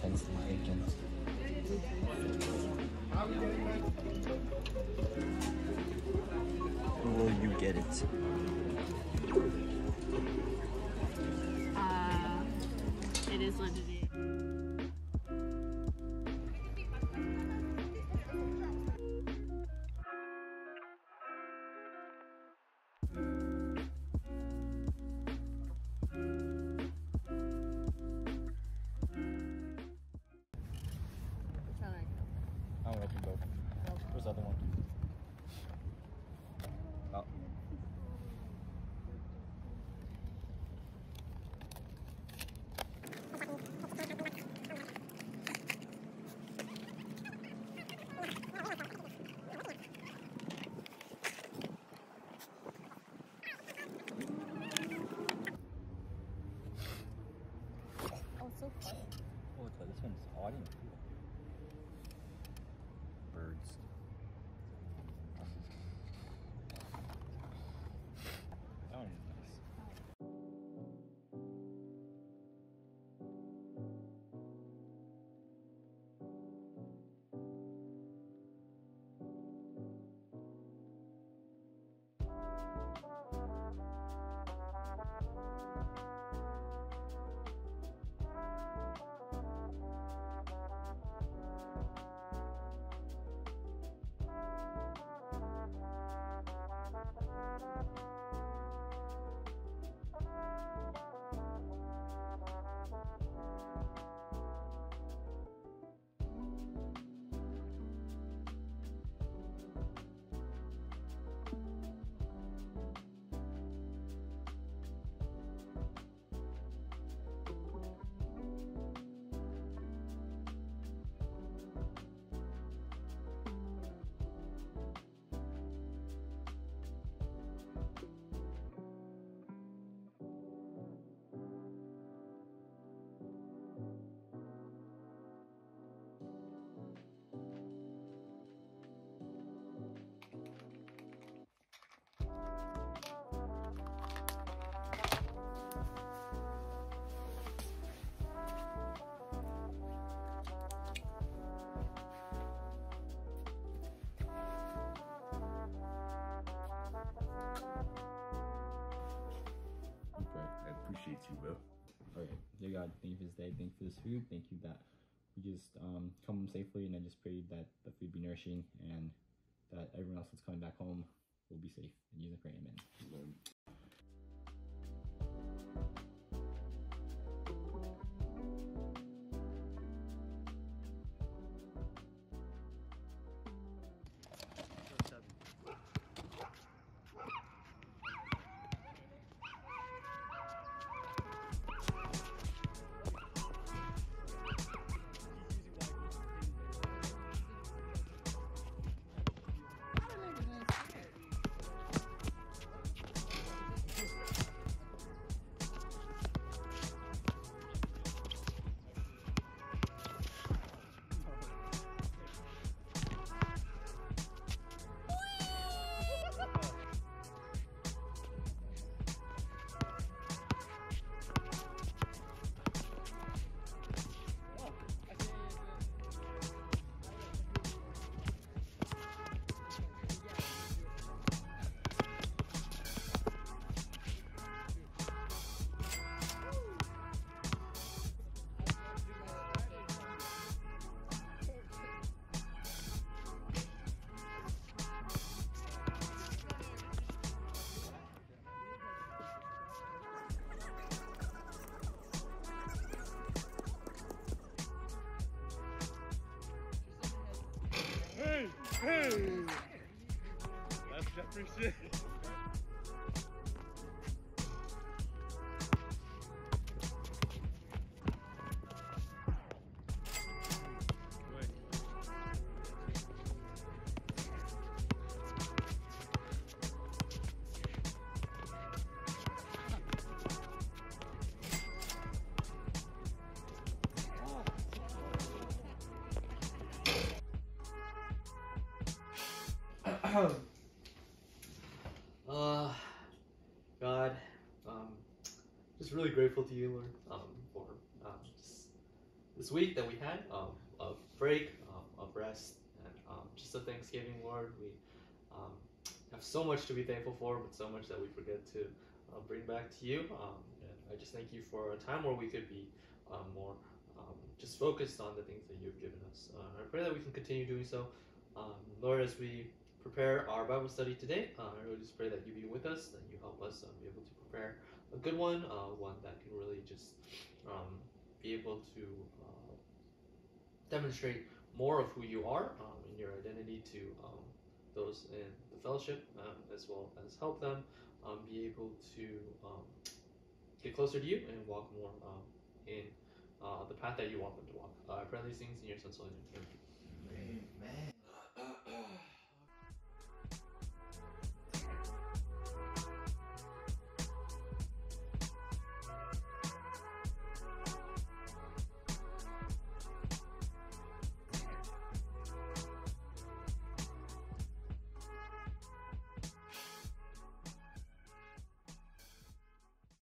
intense to my agents. Will you get it? It is what it is. I don't open both. Where's the other one? Oh. Oh, it's so fun. Oh, this one's odd and cool. Birds. That one is nice. I appreciate you, bro. Okay, dear God, thank you for this day. Thank you for this food. Thank you that we just come home safely, and I just pray that the food be nourishing and that everyone else that's coming back home will be safe. In Jesus' name, amen. Amen. Hey! That's Jeffrey shit. God, just really grateful to you, Lord, for just this week that we had of break, of rest, and just a Thanksgiving, Lord. We have so much to be thankful for, but so much that we forget to bring back to you. And I just thank you for a time where we could be more just focused on the things that you've given us. I pray that we can continue doing so. Lord, as we prepare our Bible study today, I really just pray that you be with us, that you help us be able to prepare a good one, one that can really just be able to demonstrate more of who you are and your identity to those in the fellowship, as well as help them be able to get closer to you and walk more in the path that you want them to walk. I pray these things in your son's holy name. Amen.